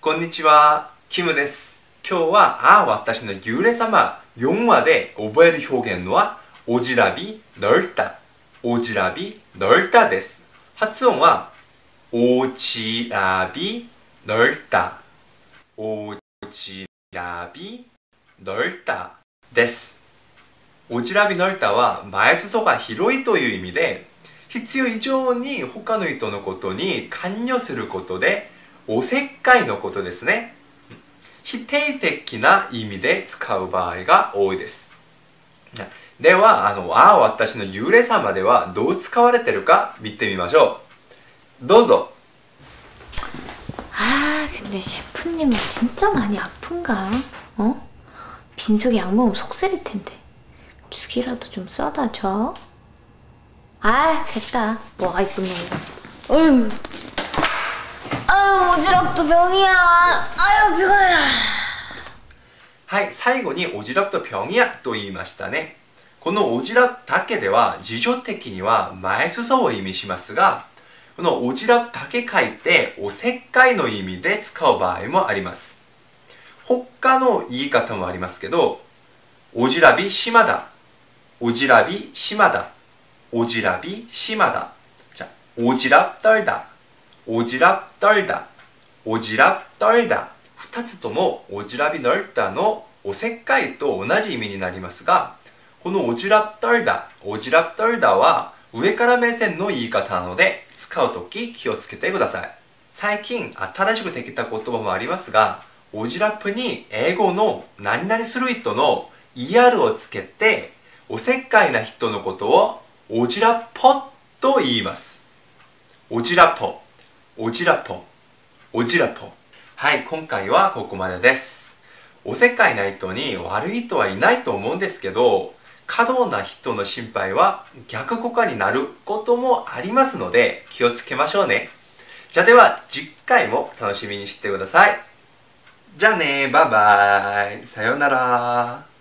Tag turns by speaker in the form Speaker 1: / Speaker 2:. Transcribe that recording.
Speaker 1: こんにちは、キムです。今日は私の幽霊様4話で覚える表現はオジラビ넓다、オジラビ넓다です。発音はオジラビ넓다、オジラビ넓다です。オジラビ넓다は前裾が広いという意味で、必要以上に他の人のことに関与することでおせっかいのことですね。否定的な意味で使う場合が多いです。では、私の幽霊様ではどう使われているか見てみましょう。どうぞ。
Speaker 2: 근데 셰프님은 진짜 많이 아픈가? 빈속에 약 먹으면 속 쓰릴 텐데. 죽이라도 좀 써다 줘. 됐다. 뭐가 이쁜 놈이야. 어휴. 오지랖도 병이야. 피곤해라.
Speaker 1: はい、最後にオジラブと병이야と言いましたね。このオジラブだけでは辞書的には前裾を意味しますが、このオジラブだけ書いておせっかいの意味で使う場合もあります。他の言い方もありますけど、オジラビ심하다、オジラビ심하다、オジラビ심하다、じゃあ、オジラブ떨다、オジラブ떨다、オジラブ떨다、2つともオジラビ넓다のおせっかいと同じ意味になりますが、このオジラブ떨다、オジラブ떨다は上から目線の言い方なので使うとき気をつけてください。最近新しくできた言葉もありますが、オジラプに英語の何々する人の ER をつけておせっかいな人のことをオジラポと言います。オジラポ、オジラポ、オジラポ。はい、今回はここまでです。おせっかいな人に悪い人はいないと思うんですけど、過度な人の心配は逆効果になることもありますので気をつけましょうね。じゃあでは次回も楽しみにしてください。じゃあね、バイバイ。さようなら。